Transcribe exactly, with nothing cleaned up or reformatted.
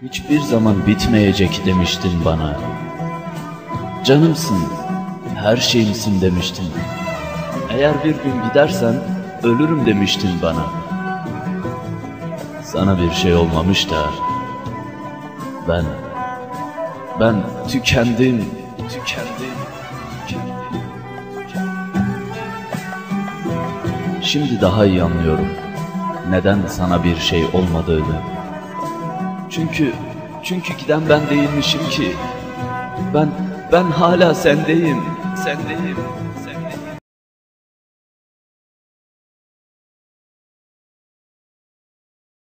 Hiçbir zaman bitmeyecek demiştin bana. Canımsın, her şeyimsin demiştin. Eğer bir gün gidersen ölürüm demiştin bana. Sana bir şey olmamış da ben, ben tükendim, tükendim, tükendim, tükendim. Şimdi daha iyi anlıyorum neden sana bir şey olmadığını. Çünkü, çünkü giden ben değilmişim ki. Ben, ben hala sendeyim, sendeyim.